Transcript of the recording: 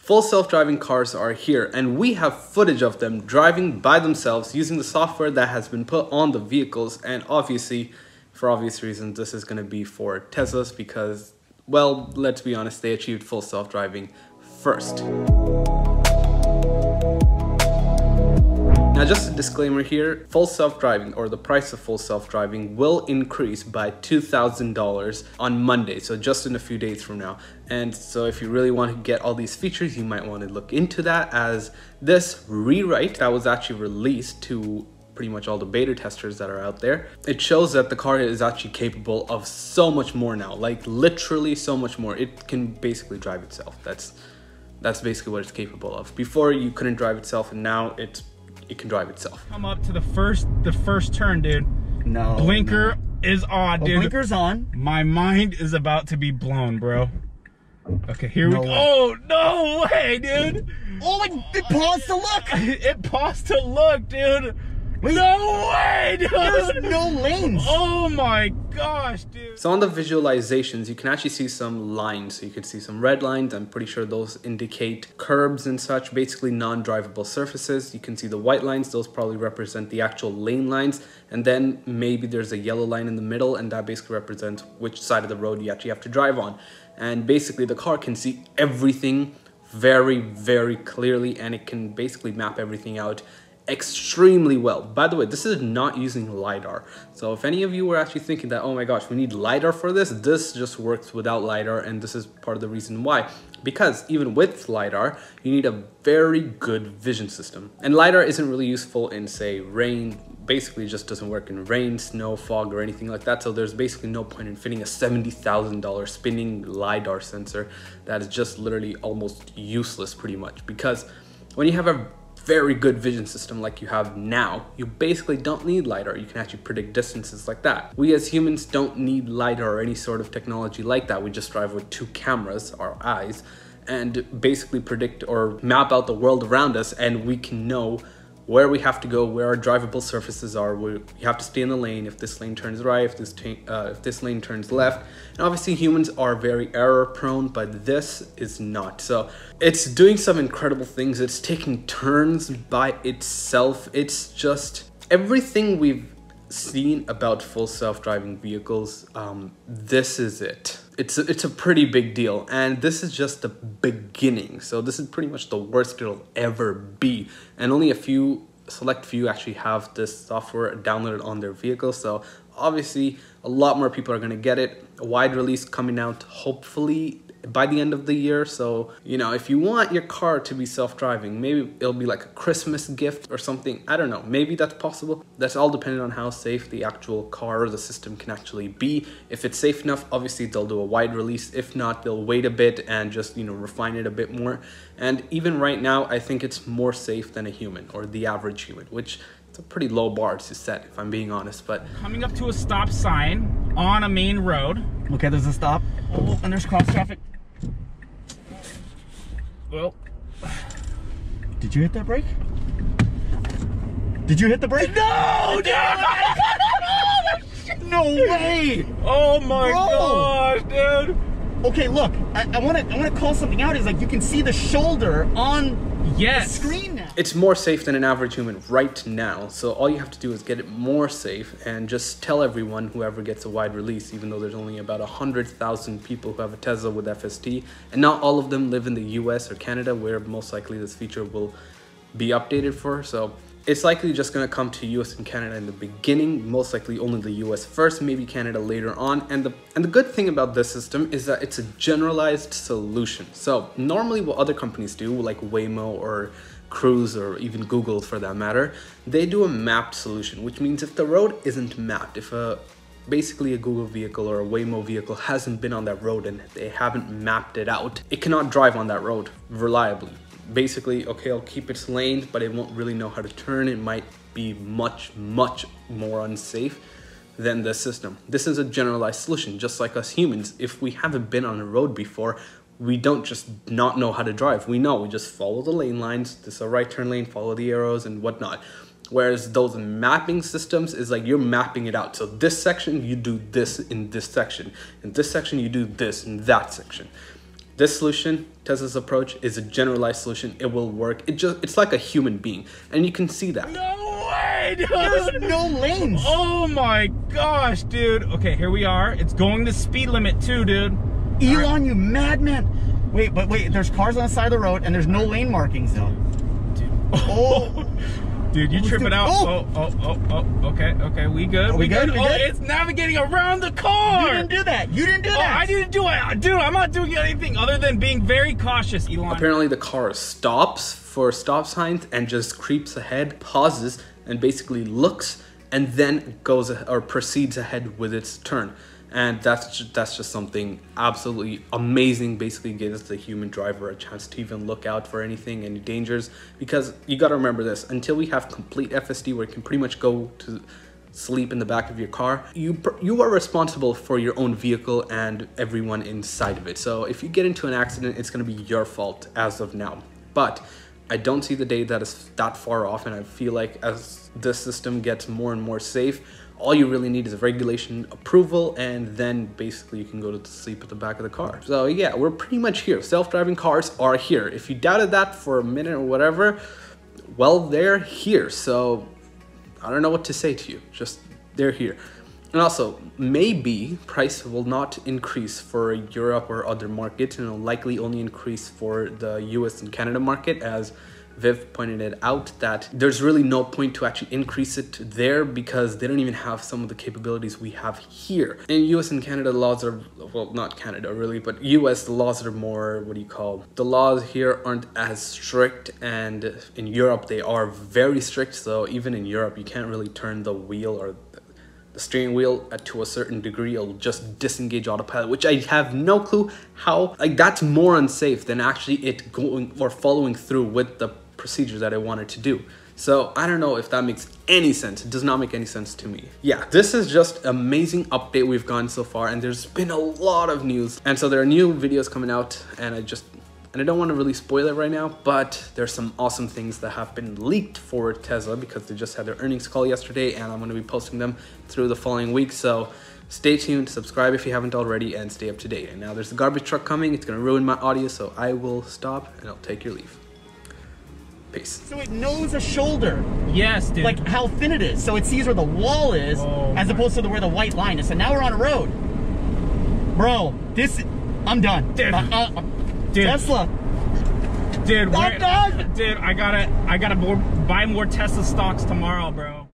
Full self-driving cars are here, and we have footage of them driving by themselves using the software that has been put on the vehicles. And obviously, for obvious reasons, this is going to be for Teslas because, well, let's be honest, they achieved full self-driving first. Now, just a disclaimer here, full self-driving, or the price of full self-driving, will increase by $2,000 on Monday, so just in a few days from now. And so if you really want to get all these features, you might want to look into that, as this rewrite that was actually released to pretty much all the beta testers that are out there, it shows that the car is actually capable of so much more now, like literally so much more. It can basically drive itself. That's basically what it's capable of. Before, you couldn't drive itself, and now it can drive itself. Come up to the first turn, dude. No. Blinker is on, dude. Blinker's on. My mind is about to be blown, bro. Okay, here we go. way. Oh, no way, dude. Oh, it paused to look. It paused to look, dude. Wait. No way, dude. There's no lanes. Oh my gosh, dude. So on the visualizations, you can actually see some lines. So you can see some red lines. I'm pretty sure those indicate curbs and such, basically non-drivable surfaces. You can see the white lines. Those probably represent the actual lane lines. And then maybe there's a yellow line in the middle, and that basically represents which side of the road you actually have to drive on. And basically the car can see everything very, very clearly, and it can basically map everything out extremely well. By the way, this is not using LiDAR. So if any of you were actually thinking that, oh my gosh, we need LiDAR for this, this just works without LiDAR, and this is part of the reason why. Because even with LiDAR, you need a very good vision system. And LiDAR isn't really useful in, say, rain. Basically, it just doesn't work in rain, snow, fog, or anything like that. So there's basically no point in fitting a $70,000 spinning LiDAR sensor that is just literally almost useless pretty much. Because when you have a very good vision system like you have now, you basically don't need LiDAR. You can actually predict distances like that. We as humans don't need LiDAR or any sort of technology like that. We just drive with two cameras, our eyes, and basically predict or map out the world around us, and we can know where we have to go, where our drivable surfaces are, where we have to stay in the lane, if this lane turns right, if this lane turns left. And obviously humans are very error prone, but this is not. So it's doing some incredible things. It's taking turns by itself. It's just everything we've seen about full self-driving vehicles. This is it. It's a pretty big deal, and this is just the beginning. So this is pretty much the worst it'll ever be, and only a select few actually have this software downloaded on their vehicles. So obviously a lot more people are going to get it. A wide release coming out hopefully by the end of the year. So, you know, if you want your car to be self-driving, maybe it'll be like a Christmas gift or something. I don't know, maybe that's possible. That's all dependent on how safe the actual car or the system can actually be. If it's safe enough, obviously they'll do a wide release. If not, they'll wait a bit and just, you know, refine it a bit more. And even right now, I think it's more safe than a human, or the average human, which it's a pretty low bar to set, if I'm being honest. But Coming up to a stop sign on a main road. Okay, there's a stop. Oh, and there's cross traffic. Well, Did you hit that brake? Did you hit the brake? no, dude! No way! Oh my Bro. gosh, dude! Okay, look, I want to call something out. Is like you can see the shoulder on Yes. the screen now. it's more safe than an average human right now. So all you have to do is get it more safe and just tell everyone, whoever gets a wide release, even though there's only about 100,000 people who have a Tesla with FSD, and not all of them live in the US or Canada, where most likely this feature will be updated for. So it's likely just going to come to US and Canada in the beginning, most likely only the US first, maybe Canada later on. And the good thing about this system is that it's a generalized solution. So normally what other companies do, like Waymo or Cruise or even Google for that matter, they do a mapped solution, which means if the road isn't mapped, if basically a Google vehicle or a Waymo vehicle hasn't been on that road and they haven't mapped it out, it cannot drive on that road reliably. Basically, okay, I'll keep its lanes, but it won't really know how to turn. It might be much, much more unsafe than the system. This is a generalized solution, just like us humans. If we haven't been on a road before, we don't just not know how to drive. We know, we just follow the lane lines. This is a right turn lane, follow the arrows and whatnot. Whereas those mapping systems is like you're mapping it out. So this section, you do this in this section. In this section, you do this in that section. This solution, Tesla's approach, is a generalized solution. It will work. It's like a human being, and you can see that. No way, dude. There's no lanes. Oh my gosh, dude. Okay, here we are. It's going the speed limit too, dude. Elon, you madman. Wait, but wait, there's cars on the side of the road and there's no lane markings though. Dude. Oh. Dude, you tripping out. Oh. Okay, we good. We good? We good? It's navigating around the car. You didn't do that. You didn't do that. I didn't do it. Dude, I'm not doing anything other than being very cautious, Elon. Apparently the car stops for stop signs and just creeps ahead, pauses, and basically looks, and then goes or proceeds ahead with its turn. And that's just something absolutely amazing. Basically gives the human driver a chance to even look out for anything, any dangers, because you got to remember this: until we have complete FSD where you can pretty much go to sleep in the back of your car, you are responsible for your own vehicle and everyone inside of it. So if you get into an accident, it's going to be your fault as of now. But I don't see the day that is that far off, and I feel like as this system gets more and more safe, all you really need is a regulation approval, and then basically you can go to sleep at the back of the car. So yeah, we're pretty much here. Self-driving cars are here. If you doubted that for a minute or whatever, well, they're here. So I don't know what to say to you. Just they're here. And also, maybe price will not increase for Europe or other markets, and it'll likely only increase for the US and Canada market, as Viv pointed it out, that there's really no point to actually increase it there because they don't even have some of the capabilities we have here. In US and Canada, the laws are, well, not Canada really, but US, the laws are more, the laws here aren't as strict, and in Europe they are very strict. So even in Europe, you can't really turn the wheel or the steering wheel to a certain degree. It'll just disengage autopilot, which I have no clue how. Like, that's more unsafe than actually it going or following through with the procedure that I wanted to do. So I don't know if that makes any sense. It does not make any sense to me. Yeah, this is just amazing update we've gotten so far, and there's been a lot of news. And so there are new videos coming out, and I don't want to really spoil it right now, but there's some awesome things that have been leaked for Tesla because they just had their earnings call yesterday, and I'm going to be posting them through the following week. So stay tuned, subscribe if you haven't already, and stay up to date. And now there's the garbage truck coming. It's going to ruin my audio, so I will stop and I'll take your leave. Peace. So it knows a shoulder. Yes, dude. Like how thin it is. So it sees where the wall is as opposed to where the white line is. So now we're on a road. Bro, I'm done. Dude. Dude. Tesla. Dude, I'm done. Dude, I gotta buy more Tesla stocks tomorrow, bro.